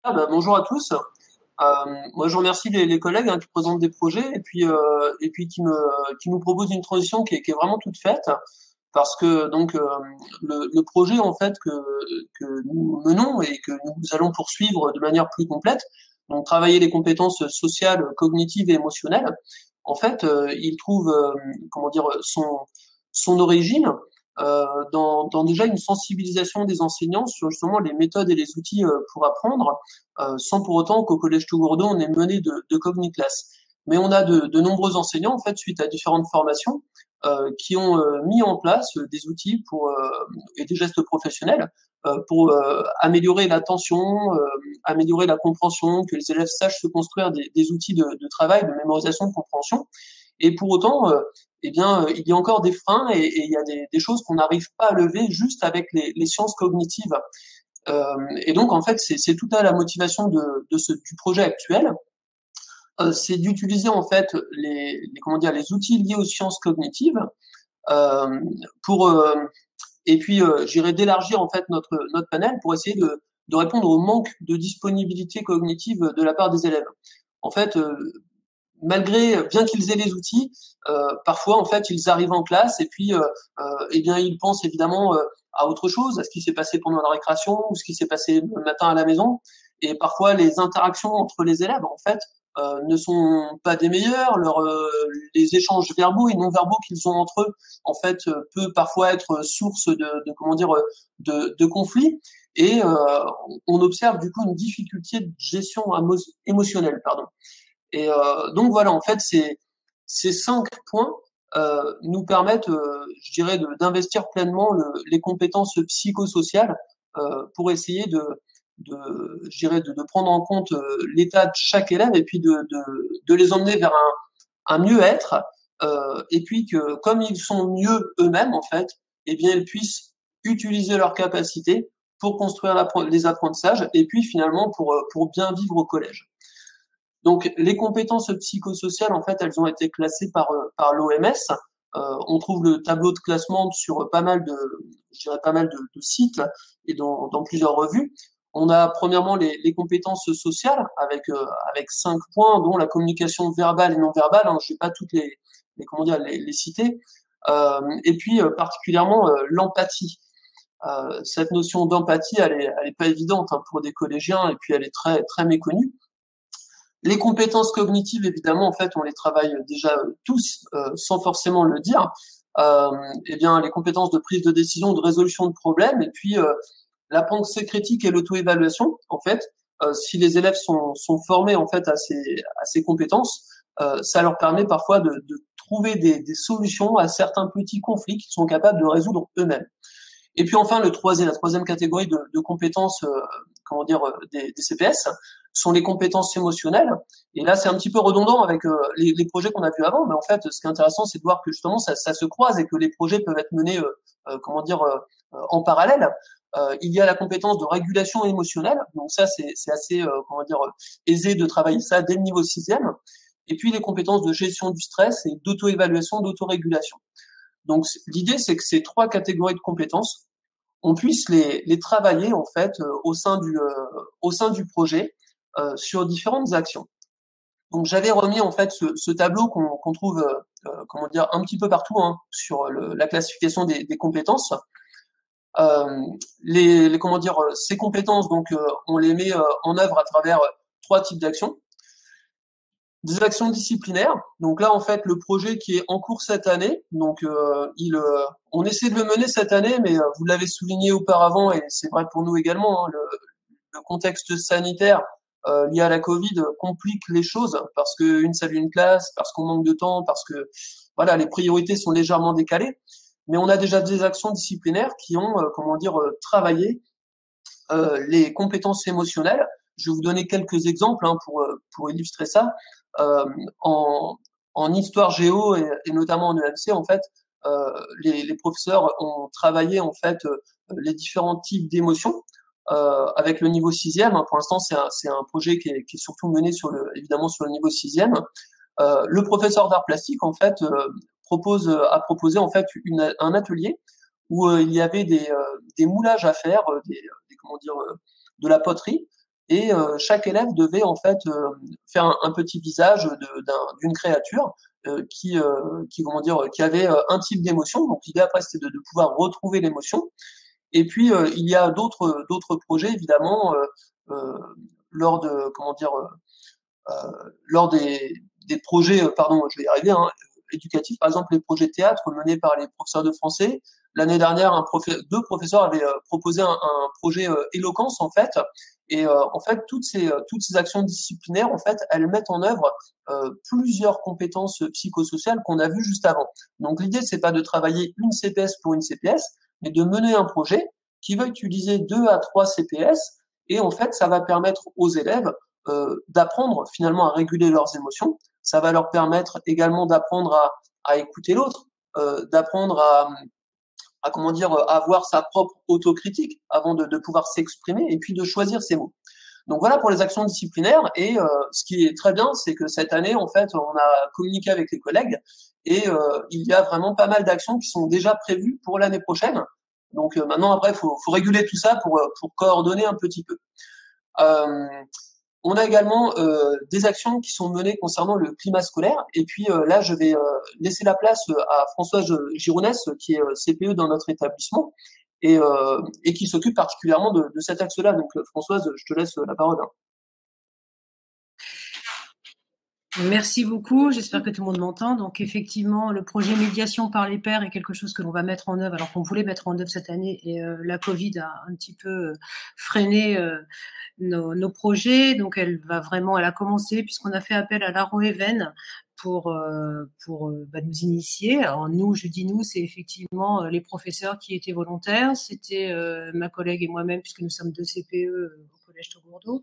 Bonjour à tous. Moi, je remercie les collègues qui présentent des projets et puis qui nous proposent une transition qui est vraiment toute faite parce que donc le projet en fait que nous menons et que nous allons poursuivre de manière plus complète, donc travailler les compétences sociales, cognitives et émotionnelles. En fait, il trouve comment dire son origine dans déjà une sensibilisation des enseignants sur justement les méthodes et les outils pour apprendre, sans pour autant qu'au Collège Tougourdon on ait mené de Cogniclass. Mais on a de nombreux enseignants, en fait, suite à différentes formations, qui ont mis en place des outils et des gestes professionnels pour améliorer l'attention, améliorer la compréhension, que les élèves sachent se construire des outils de travail, de mémorisation, de compréhension. Et pour autant, eh bien, il y a encore des freins et il y a des choses qu'on n'arrive pas à lever juste avec les sciences cognitives. Et donc, en fait, c'est toute la motivation du projet actuel, c'est d'utiliser en fait comment dire les outils liés aux sciences cognitives euh, pour et puis j'irai d'élargir en fait notre panel pour essayer de répondre au manque de disponibilité cognitive de la part des élèves. En fait, malgré bien qu'ils aient les outils, parfois en fait ils arrivent en classe et puis eh bien ils pensent évidemment à autre chose, à ce qui s'est passé pendant la récréation ou ce qui s'est passé le matin à la maison. Et parfois les interactions entre les élèves en fait ne sont pas des meilleures. Les échanges verbaux et non verbaux qu'ils ont entre eux en fait peut parfois être source de comment dire de conflits. Et on observe du coup une difficulté de gestion émotionnelle, pardon. Et donc voilà, en fait, ces 5 points nous permettent, je dirais, d'investir pleinement les compétences psychosociales pour essayer je dirais, de prendre en compte l'état de chaque élève et puis de les emmener vers un mieux-être. Et puis que, comme ils sont mieux eux-mêmes, en fait, eh bien, ils puissent utiliser leurs capacités pour construire les apprentissages et puis finalement pour bien vivre au collège. Donc, les compétences psychosociales, en fait, elles ont été classées par l'OMS. On trouve le tableau de classement sur je dirais pas mal de sites et dans plusieurs revues. On a premièrement les compétences sociales avec 5 points, dont la communication verbale et non verbale. Hein, je vais pas toutes comment dire les citer. Et puis particulièrement l'empathie. Cette notion d'empathie, elle est pas évidente hein, pour des collégiens et puis elle est très très méconnue. Les compétences cognitives, évidemment, en fait, on les travaille déjà tous, sans forcément le dire. Euh, eh bien, les compétences de prise de décision, de résolution de problèmes, et puis la pensée critique et l'auto-évaluation. En fait, si les élèves sont formés en fait à ces compétences, ça leur permet parfois de trouver des solutions à certains petits conflits qu'ils sont capables de résoudre eux-mêmes. Et puis enfin, la troisième catégorie de compétences, comment dire, des CPS, sont les compétences émotionnelles. Et là, c'est un petit peu redondant avec les projets qu'on a vus avant, mais en fait, ce qui est intéressant, c'est de voir que justement, ça se croise et que les projets peuvent être menés, comment dire, en parallèle. Il y a la compétence de régulation émotionnelle, donc ça, c'est assez, comment dire, aisé de travailler ça dès le niveau sixième. Et puis les compétences de gestion du stress et d'auto-évaluation, d'autorégulation. Donc l'idée, c'est que ces 3 catégories de compétences, on puisse les travailler en fait au sein du projet sur différentes actions. Donc j'avais remis en fait ce tableau qu'on trouve comment dire un petit peu partout hein, sur la classification des compétences. Comment dire ces compétences donc on les met en œuvre à travers 3 types d'actions. Des actions disciplinaires. Donc là, en fait, le projet qui est en cours cette année, donc on essaie de le mener cette année, mais vous l'avez souligné auparavant, et c'est vrai pour nous également, hein, le contexte sanitaire lié à la Covid complique les choses parce qu'une seule une classe, parce qu'on manque de temps, parce que voilà, les priorités sont légèrement décalées. Mais on a déjà des actions disciplinaires qui ont, comment dire, travaillé les compétences émotionnelles. Je vais vous donner quelques exemples hein, pour illustrer ça. Euh, en, en histoire géo et notamment en EMC, en fait, les professeurs ont travaillé en fait les différents types d'émotions avec le niveau sixième. Pour l'instant, c'est un projet qui est surtout mené évidemment sur le niveau sixième. Le professeur d'art plastique en fait a proposé en fait un atelier où il y avait des moulages à faire, comment dire, de la poterie. et chaque élève devait en fait faire un petit visage d'une créature comment dire, qui avait un type d'émotion. Donc l'idée après c'était de pouvoir retrouver l'émotion. Et puis il y a d'autres projets évidemment lors de comment dire lors des projets, pardon, je vais y arriver, hein, éducatifs, par exemple les projets théâtre menés par les professeurs de français. L'année dernière, deux professeurs avaient proposé un projet éloquence en fait, et en fait toutes ces actions disciplinaires en fait, elles mettent en œuvre plusieurs compétences psychosociales qu'on a vues juste avant. Donc l'idée c'est pas de travailler une CPS pour une CPS, mais de mener un projet qui va utiliser 2 à 3 CPS, et en fait ça va permettre aux élèves d'apprendre finalement à réguler leurs émotions. Ça va leur permettre également d'apprendre à écouter l'autre, d'apprendre à comment dire, à avoir sa propre autocritique avant de pouvoir s'exprimer et puis de choisir ses mots. Donc voilà pour les actions disciplinaires. Et ce qui est très bien, c'est que cette année, en fait, on a communiqué avec les collègues et il y a vraiment pas mal d'actions qui sont déjà prévues pour l'année prochaine. Donc maintenant, après, faut réguler tout ça pour coordonner un petit peu. Euh, on a également des actions qui sont menées concernant le climat scolaire. Et puis là, je vais laisser la place à Françoise Gironès, qui est CPE dans notre établissement et qui s'occupe particulièrement de cet axe-là. Donc Françoise, je te laisse la parole. Merci beaucoup, j'espère que tout le monde m'entend. Donc effectivement, le projet médiation par les pairs est quelque chose que l'on va mettre en œuvre, alors qu'on voulait mettre en œuvre cette année, et la Covid a un petit peu freiné nos projets. Donc elle a commencé puisqu'on a fait appel à l'Aroeven pour nous initier. Alors nous, je dis nous, c'est effectivement les professeurs qui étaient volontaires. C'était ma collègue et moi-même, puisque nous sommes 2 CPE au Collège Togourdeau,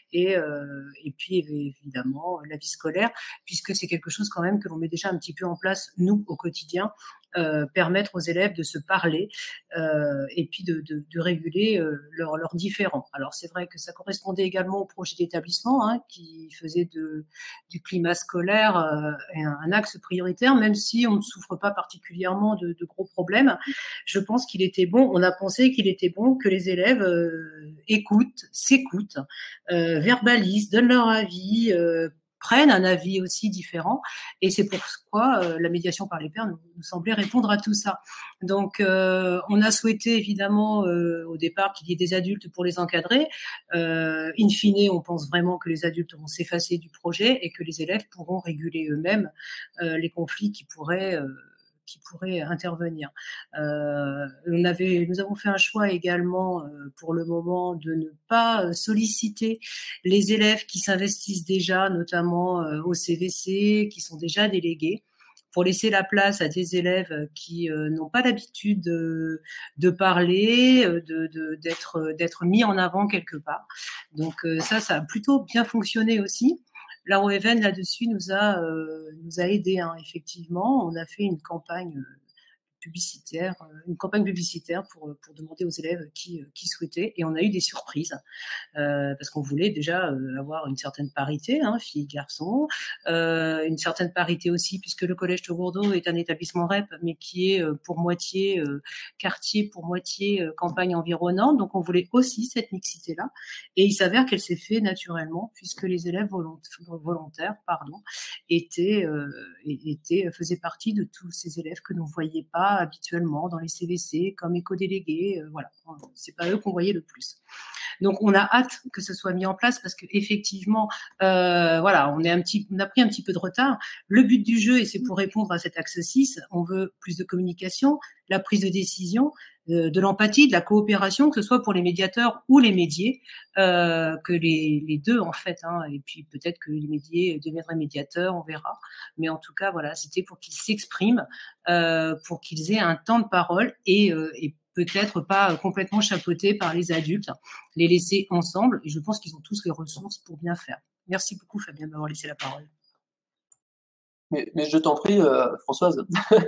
et puis évidemment la vie scolaire, puisque c'est quelque chose quand même que l'on met déjà un petit peu en place, nous, au quotidien, permettre aux élèves de se parler et puis de réguler leurs différends. Alors c'est vrai que ça correspondait également au projet d'établissement qui faisait du climat scolaire un axe prioritaire, même si on ne souffre pas particulièrement de gros problèmes. Je pense qu'il était bon, on a pensé qu'il était bon que les élèves écoutent, s'écoutent, verbalisent, donnent leur avis, prennent un avis aussi différent. Et c'est pourquoi la médiation par les pairs nous semblait répondre à tout ça. Donc, on a souhaité évidemment au départ qu'il y ait des adultes pour les encadrer. In fine, on pense vraiment que les adultes vont s'effacer du projet et que les élèves pourront réguler eux-mêmes les conflits qui pourraient intervenir. Nous avons fait un choix également pour le moment de ne pas solliciter les élèves qui s'investissent déjà, notamment au CVC, qui sont déjà délégués, pour laisser la place à des élèves qui n'ont pas l'habitude de parler, d'être mis en avant quelque part. Donc ça a plutôt bien fonctionné aussi. L'Aroeven là-dessus nous a aidé effectivement. On a fait une campagne publicitaire pour demander aux élèves qui souhaitaient, et on a eu des surprises parce qu'on voulait déjà avoir une certaine parité, filles, garçons, une certaine parité aussi puisque le Collège Togourdeau est un établissement REP mais qui est pour moitié quartier, pour moitié campagne environnante, donc on voulait aussi cette mixité-là, et il s'avère qu'elle s'est fait naturellement puisque les élèves volontaires faisaient partie de tous ces élèves que l'on ne voyait pas habituellement dans les CVC comme éco-délégués. Voilà, c'est pas eux qu'on voyait le plus. Donc on a hâte que ce soit mis en place parce que effectivement, voilà, on a pris un petit peu de retard. Le but du jeu, et c'est pour répondre à cet axe 6, on veut plus de communication, la prise de décision, de l'empathie, de la coopération, que ce soit pour les médiateurs ou les médiés, que les deux en fait, et puis peut-être que les médiés deviendraient médiateurs, on verra. Mais en tout cas, voilà, c'était pour qu'ils s'expriment, pour qu'ils aient un temps de parole et peut-être pas complètement chapeautés par les adultes, les laisser ensemble. Et je pense qu'ils ont tous les ressources pour bien faire. Merci beaucoup, Fabien, de m'avoir laissé la parole. Mais je t'en prie, Françoise.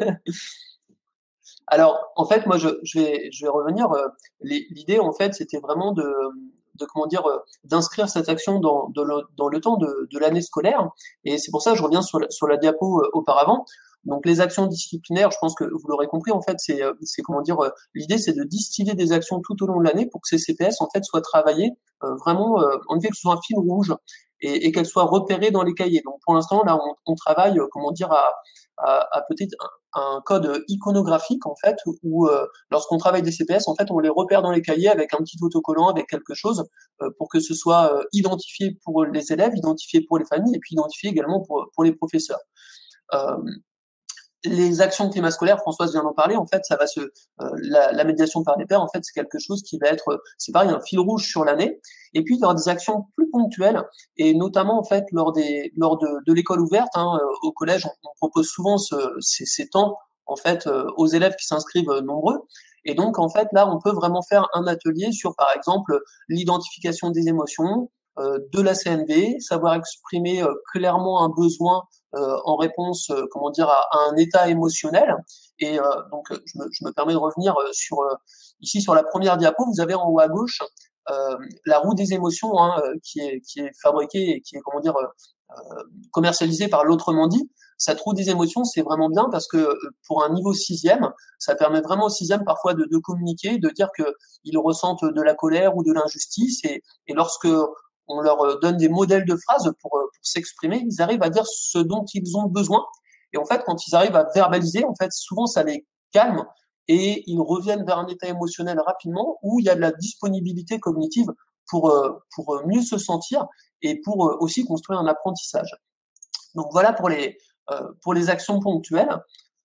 Alors, en fait, moi, je vais revenir. L'idée, en fait, c'était vraiment de comment dire, d'inscrire cette action dans le temps de l'année scolaire. Et c'est pour ça que je reviens sur la diapo auparavant. Donc les actions disciplinaires, je pense que vous l'aurez compris, en fait, c'est comment dire, l'idée c'est de distiller des actions tout au long de l'année pour que ces CPS en fait soient travaillées vraiment, en effet que ce soit un fil rouge et qu'elles soient repérées dans les cahiers. Donc pour l'instant là, on travaille, comment dire, à peut-être un code iconographique en fait où lorsqu'on travaille des CPS, en fait, on les repère dans les cahiers avec un petit autocollant, avec quelque chose pour que ce soit identifié pour les élèves, identifié pour les familles et puis identifié également pour les professeurs. Euh, les actions climat scolaire, Françoise vient d'en parler, en fait, ça va la médiation par les pairs, en fait, c'est quelque chose qui va être, c'est pareil, un fil rouge sur l'année. Et puis, il y aura des actions plus ponctuelles, et notamment, en fait, lors de l'école ouverte, au collège, on propose souvent ces temps, en fait, aux élèves qui s'inscrivent nombreux. Et donc, en fait, là, on peut vraiment faire un atelier sur, par exemple, l'identification des émotions, de la CNV, savoir exprimer clairement un besoin en réponse, comment dire, à un état émotionnel. Et donc, je me permets de revenir ici sur la première diapo. Vous avez en haut à gauche la roue des émotions qui est fabriquée et qui est, comment dire, commercialisée par l'Autrement dit. Cette roue des émotions, c'est vraiment bien parce que pour un niveau sixième, ça permet vraiment au sixième parfois de communiquer, de dire qu'ils ressentent de la colère ou de l'injustice. Et lorsque on leur donne des modèles de phrases pour s'exprimer, ils arrivent à dire ce dont ils ont besoin. Et en fait, quand ils arrivent à verbaliser, en fait, souvent ça les calme et ils reviennent vers un état émotionnel rapidement où il y a de la disponibilité cognitive pour mieux se sentir et pour aussi construire un apprentissage. Donc voilà pour les actions ponctuelles.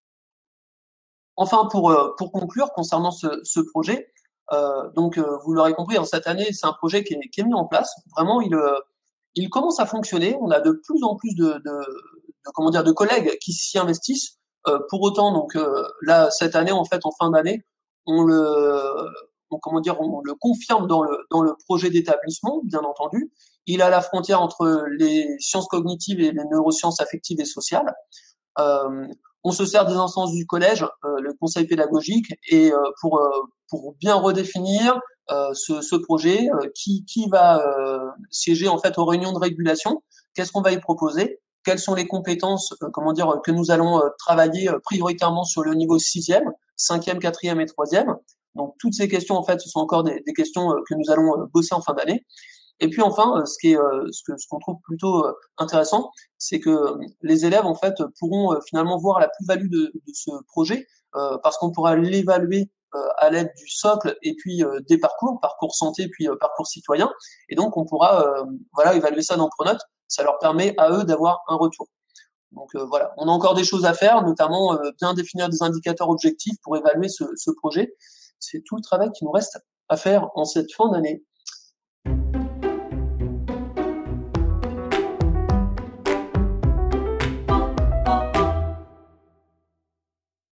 Enfin, pour conclure concernant ce projet, donc vous l'aurez compris, en cette année, c'est un projet qui est mis en place. Vraiment, il commence à fonctionner. On a de plus en plus comment dire, de collègues qui s'y investissent. Pour autant, donc là, cette année, en fait, en fin d'année, comment dire, on le confirme dans le projet d'établissement, bien entendu. Il a la frontière entre les sciences cognitives et les neurosciences affectives et sociales. Euh, on se sert des instances du collège, le conseil pédagogique, et pour bien redéfinir ce projet, qui va siéger en fait aux réunions de régulation, qu'est-ce qu'on va y proposer, quelles sont les compétences, comment dire, que nous allons travailler prioritairement sur le niveau sixième, cinquième, quatrième et troisième. Donc toutes ces questions en fait, ce sont encore des questions que nous allons bosser en fin d'année. Et puis enfin, ce qu'on trouve plutôt intéressant, c'est que les élèves en fait pourront finalement voir la plus-value de ce projet parce qu'on pourra l'évaluer à l'aide du socle et puis des parcours santé puis parcours citoyen. Et donc on pourra voilà évaluer ça dans Pronote. Ça leur permet à eux d'avoir un retour. Donc voilà, on a encore des choses à faire, notamment bien définir des indicateurs objectifs pour évaluer ce projet. C'est tout le travail qui nous reste à faire en cette fin d'année.